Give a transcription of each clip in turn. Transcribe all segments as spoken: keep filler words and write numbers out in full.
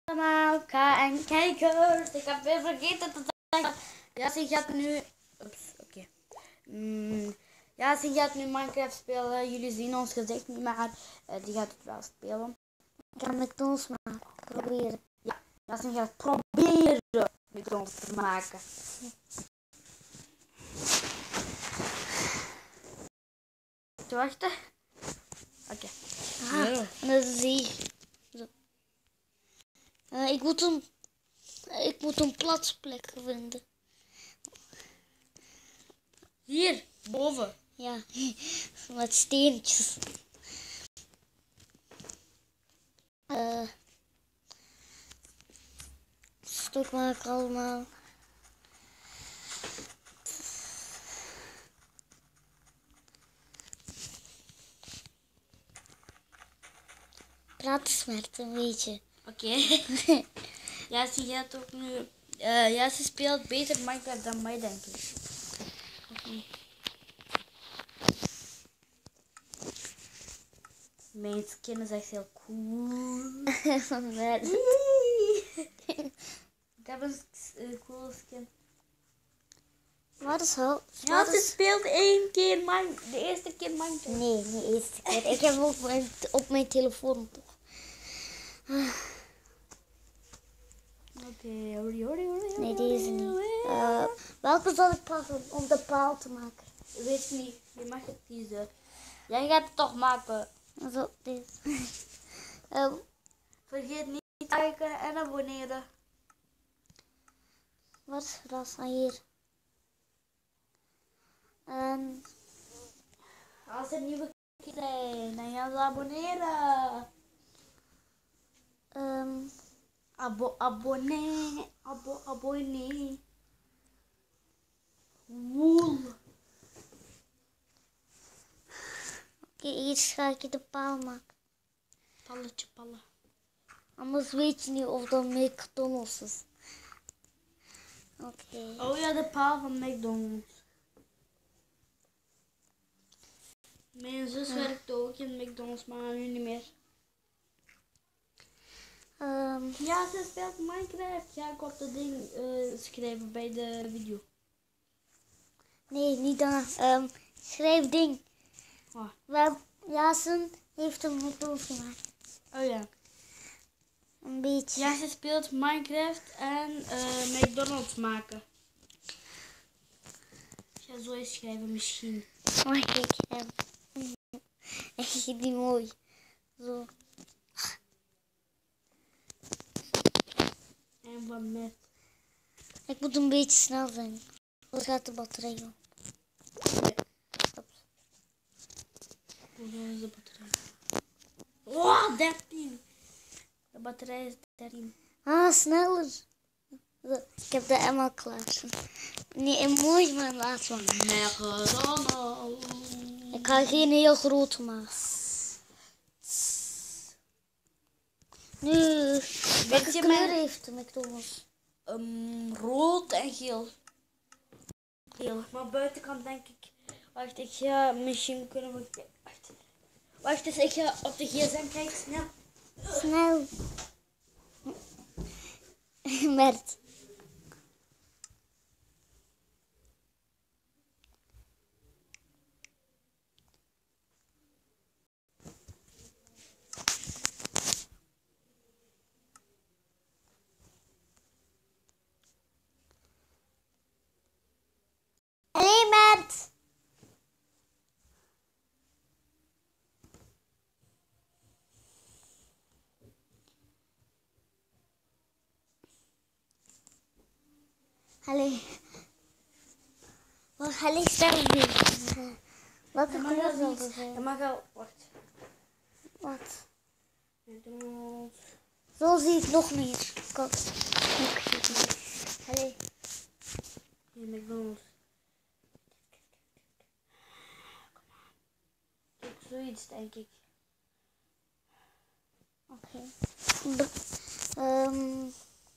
Allemaal K en kijkers. Ik heb weer vergeten te zeggen. Ja, ze gaat nu. Oeps, oké. Okay. Mm, ja, ze gaat nu Minecraft spelen. Jullie zien ons gezicht niet, maar uh, die gaat het wel spelen. Ik ga McDonald's maken. Proberen. Ja, ja, ze gaat proberen McDonald's te maken. Te wachten. Oké. Okay. Ah, ja. Dat is hier. Zo. Uh, ik moet een, ik moet een platsplek vinden. Hier, boven. Ja, met steentjes. Uh, stuk maken allemaal. Praat eens met een beetje. Oké. Okay. Ja, ze gaat ook nu. Uh, ja, ze speelt beter Minecraft dan mij, denk ik. Okay. Mijn skin is echt heel cool. Ik heb een uh, cool skin. Wat is zo? Ja, ze speelt één keer mijn, de eerste keer Minecraft. Nee, niet de eerste keer. Ik heb ook mijn, op mijn telefoon toch. Oké, okay. hori, hori, hori. Nee, deze niet. Uh, welke zal ik pakken om de paal te maken? Ik weet niet. Je mag het kiezen. Jij gaat het toch maken. Zo, deze. uh, Vergeet niet te liken en abonneren. Wat is dat aan hier? Um, Als er nieuwe kijkers zijn, dan gaan ze abonneren. Um, Abo, abonnee, abo, abonnee. Woel. Oké, okay, eerst ga ik de paal maken. Palletje, pallen. Anders weet je niet of dat McDonald's is. Oké. Okay. Oh ja, de paal van McDonald's. Mijn zus ja. werkt ook in McDonald's, maar nu niet meer. Um, ja, ze speelt Minecraft. Ja, ik op dat ding uh, schrijven bij de video. Nee, niet dan. Um, schrijf ding. Oh. Wel, Jason heeft een McDonald's gemaakt. Oh ja. Een beetje. Ja, ze speelt Minecraft en uh, McDonald's maken. Ik ga zo eens schrijven misschien. Maar ik heb. Echt die mooi. Zo. En wat met? Ik moet een beetje snel zijn. Hoe gaat de batterij op? Nee. Hoe is de batterij? Oh, dertien. De batterij is dertien. Ah, sneller. Zo. Ik heb de Emma klaar. Nee, een mooi, maar laat maar. McDonald's. Ik ga geen heel grote maken. Nu, welke kleur mijn... heeft de McDonald's? Um, rood en geel. Geel. Maar buitenkant denk ik. Wacht, ik ga misschien kunnen we. Wacht. Wacht eens, ik ga op de gsm kijken. Snel. Snel. Mert. Allee, Mert. Allee. Wat allee, stel nu. Welke kleur zal het zijn? Je mag al. Wacht. Wat? McDonald's. Zo zie ik nog meer. Kijk. Allee. Hier, McDonald's. Kom aan. Kijk, zoiets denk ik. Oké. Okay. Um,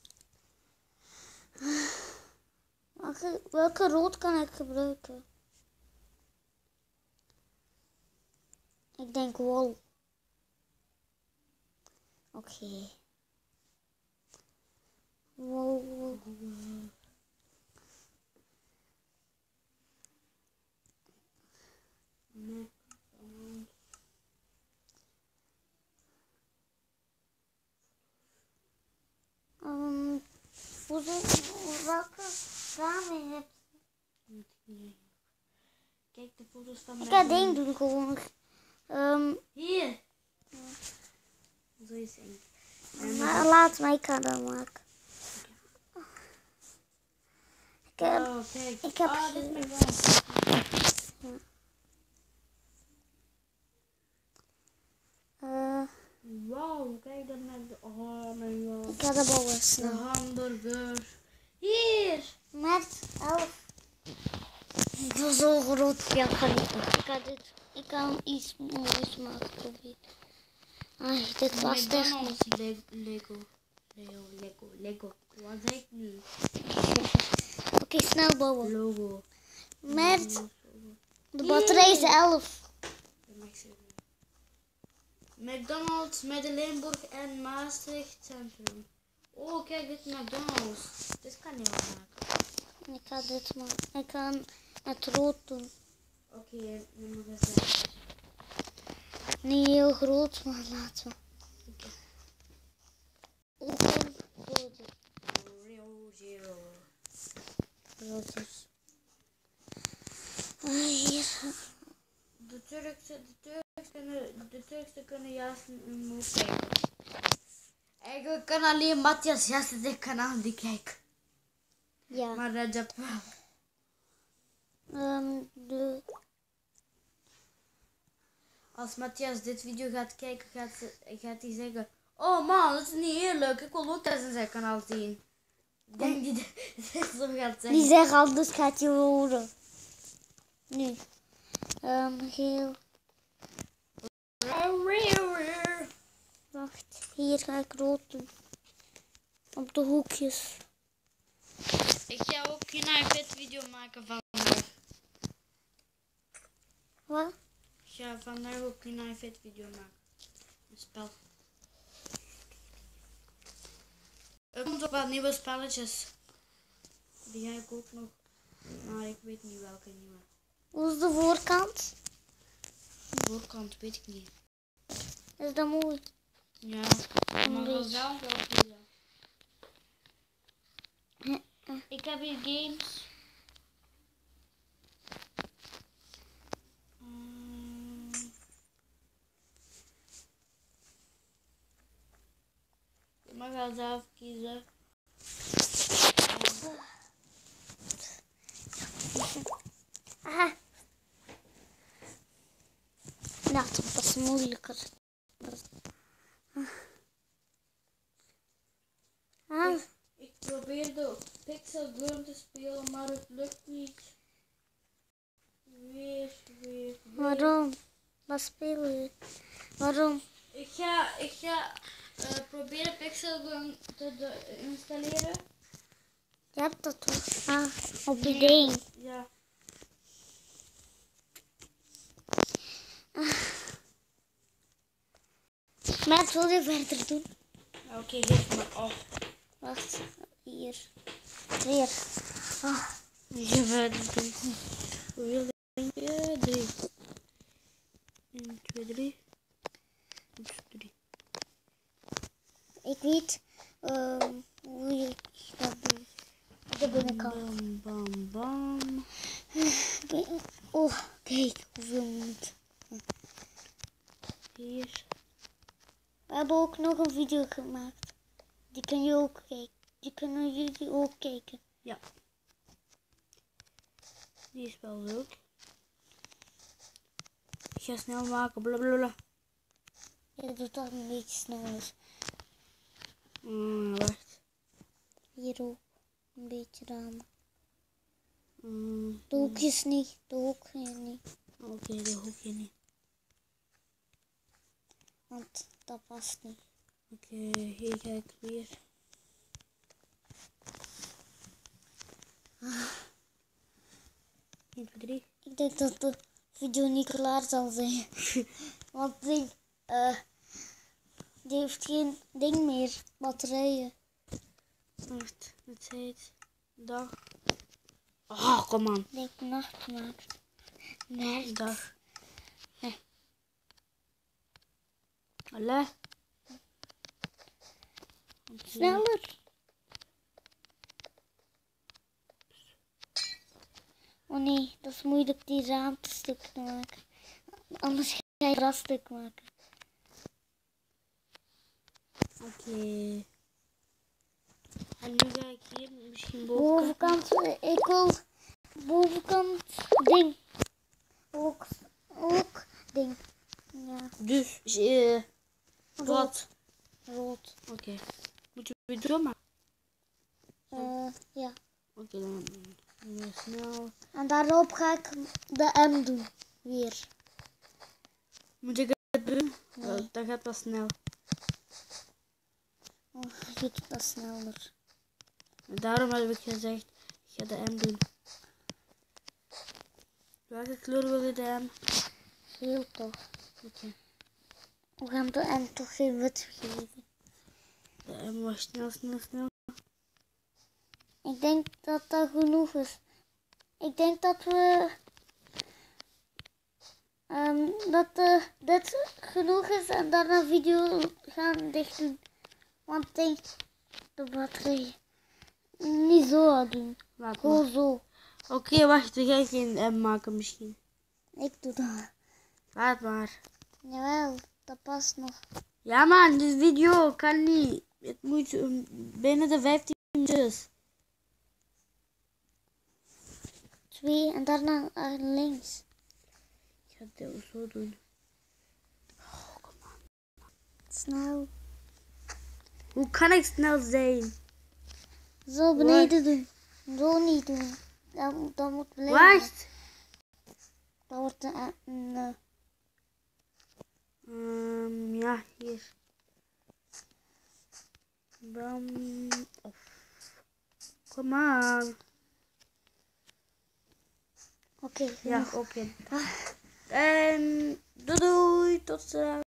welke, welke rood kan ik gebruiken? Ik denk wol. Oké. Okay. Wow, wow. Um, hoeveel, welke ramen heb je? Kijk de foto's van Ik mij. ga ding doen gewoon. Um, Hier. Ja. Zo is het. maar laat mij, ik ga dat maken. Ik heb, Oh, kijk. ik heb Oh, dit is mijn ja. uh, Wauw, kijk dan naar de... Oh mijn god. Ik ga dat bouwen De snel. hamburger. Hier. Met elf. Het was zo groot. Ja, ik ga niet doen. Ik ga dit. Ik ga iets moois maken proberen. Ai, dit was echt niet. McDonald's Le- Lego. Lego, Lego, Lego. Wat zeg ik nu? Oké, okay, snel bouwen. Logo. Met de batterij is elf. McDonald's, Middeleenburg en Maastricht Centrum. Oh, kijk, dit is McDonald's. Dit kan je wel maken. Ik ga dit maken. Ik ga het rood doen. Oké, okay, nummer zes. Niet heel groot, maar laten we. Oké. Okay. Zero, zero. Roodjes. Hier. De Turkse, de Turkse kunnen, de Turkse kunnen juist moet kijken. Eigenlijk kan alleen Matthias juist dit kanaal die kijken. Ja. Maar Rajab wel. Um, de... Als Matthias dit video gaat kijken, gaat, ze, gaat hij zeggen... Oh man, dat is niet eerlijk. Ik wil ook dat in zijn kanaal zien. Ik denk die dit zo gaat zeggen. Die zeggen anders gaat je horen. Nu. Um, geel. Wacht, hier ga ik rood doen. Op de hoekjes. Ik ga ook een iPad video maken vandaag. Wat? Ik ga vandaag ook een iPad video maken. Een spel. Er komt ook wat nieuwe spelletjes. Die ga ik ook nog. Maar ik weet niet welke nieuwe. Hoe is de voorkant? De voorkant weet ik niet. Is dat mooi? Ja, maar wel zelf wel video. Ik heb hier games. Um, je mag wel zelf kiezen. Ah. Nou, dat was moeilijker. Ah. Ik, ik probeerde Pixel Gun te spelen, maar het lukt niet. Weer, weer, weer. Waarom? Wat speel je? Waarom? Ik ga, ik ga uh, proberen Pixel Gun te de, installeren. Je hebt dat toch? Ah, op de ding. Ja. Ah. Maar wil je verder doen? Oké, okay, geef me op. Wacht, hier. Weer. Ah. Je verder doen. Hoeveel denk je? Drie. één, twee, drie. Oeps, drie. Ik weet um, hoe je dat doet. De binnenkant. Bam, bam, bam. Oh, kijk hoeveel moet. Hier. We hebben ook nog een video gemaakt. Die kun je ook kijken. Die kunnen jullie ook kijken. Ja. Die is wel leuk. Ik ga snel maken. Blablabla. Ja, doe dat een beetje sneller. Mm, wacht. Hier ook. Een beetje ramen. Mm, De hoekjes niet. De hoekjes niet. Oké, okay, de hoekje niet. Want dat past niet. Oké, okay, hier ga ik weer. één, twee, drie. Ik denk dat de video niet klaar zal zijn. Want die, uh, die heeft geen ding meer. Batterijen. Wacht, het heet dag. Oh, kom aan. Denk nacht maar. Nee. Dag. Nee. Allee. Sneller. Oh nee, dat is moeilijk die raampstuk te maken. Anders ga je dat stuk maken. Oké. Okay. En nu ga ik hier misschien bovenkant. Bovenkant, ik wil bovenkant ding. Ook, ook ding. Ja. Dus, uh, wat? Rood. Oké. Okay. Moeten we weer doen maken? Uh, ja. Oké, okay, dan weer snel. En daarop ga ik de M doen. Weer. Moet ik het doen? Nee. Oh, dat gaat pas snel. Oh, je doet dat sneller. Daarom heb ik gezegd, ik ga de M doen. Welke kleur wil je de M? Geel toch. Oké. Okay. We gaan de M toch geen wit geven. De M was snel, snel, snel. Ik denk dat dat genoeg is. Ik denk dat we... Um, dat uh, dit genoeg is en daarna een video gaan dicht doen. Want ik denk de batterij niet zo aan doen. Laat Gewoon maar. zo. Oké, okay, wacht. We gaan geen M maken misschien. Ik doe dat. Laat maar. Jawel, dat past nog. Ja man, de video kan niet. Het moet um, binnen de vijftien minuutjes. Twee en daarna naar links. Ik ga het zo doen. Oh, kom aan. Snel. Hoe kan ik snel zijn? Zo beneden doen. Zo niet doen. Dat, dat moet blijven. Wacht. Dat wordt een... een um, ja, hier. Bam. Oh. Kom aan. Oké. Okay, ja, oké. Okay. En doei doei. Tot ziens.